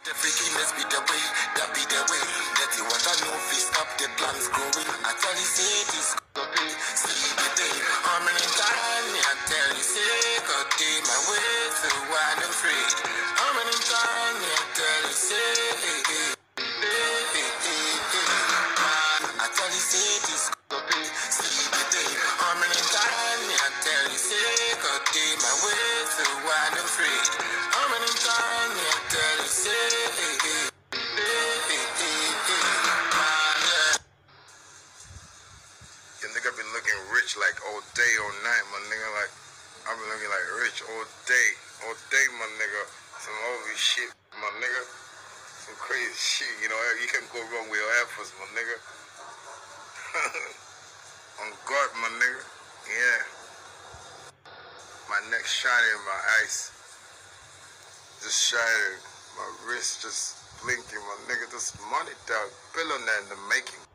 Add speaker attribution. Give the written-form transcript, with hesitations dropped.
Speaker 1: The freaky must be the way, that be the way. That you want to know if you stop the plans growing. I tell you, say it is copy, see the day. How many times I tell you, say, go take my way, so I'm afraid. How many times I tell you, say, I tell you, say it is copy, see the day. How many times I tell you, say, go take my way, so I'm afraid. How many times I tell you, say,
Speaker 2: Your nigga been looking rich like all day, all night, my nigga. Like, I've been looking like rich all day, my nigga. Some holy shit, my nigga. Some crazy shit, you know. You can't go wrong with your efforts, my nigga. On God, my nigga. Yeah. My neck shining, my eyes just shining, my wrist just blinking, my nigga. This money, dog, billionaire in the making.